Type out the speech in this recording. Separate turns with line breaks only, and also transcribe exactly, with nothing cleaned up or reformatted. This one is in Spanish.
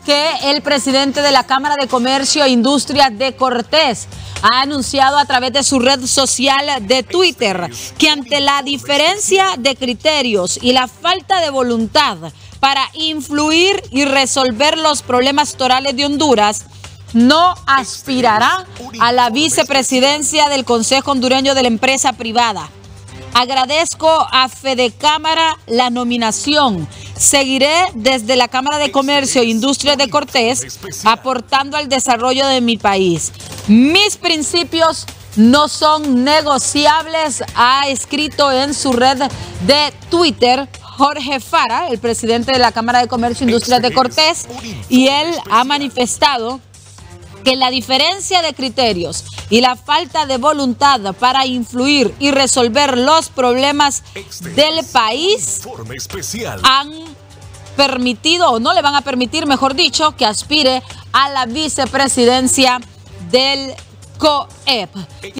que el presidente de la Cámara de Comercio e Industria de Cortés ha anunciado a través de su red social de Twitter que ante la diferencia de criterios y la falta de voluntad para influir y resolver los problemas torales de Honduras, no aspirará a la vicepresidencia del Consejo Hondureño de la Empresa Privada. Agradezco a Fedecámara la nominación. Seguiré desde la Cámara de Comercio e Industria de Cortés aportando al desarrollo de mi país. Mis principios no son negociables, ha escrito en su red de Twitter Jorge Fara, el presidente de la Cámara de Comercio e Industria de Cortés, y él ha manifestado que la diferencia de criterios y la falta de voluntad para influir y resolver los problemas del país han permitido, o no le van a permitir, mejor dicho, que aspire a la vicepresidencia del C O E P.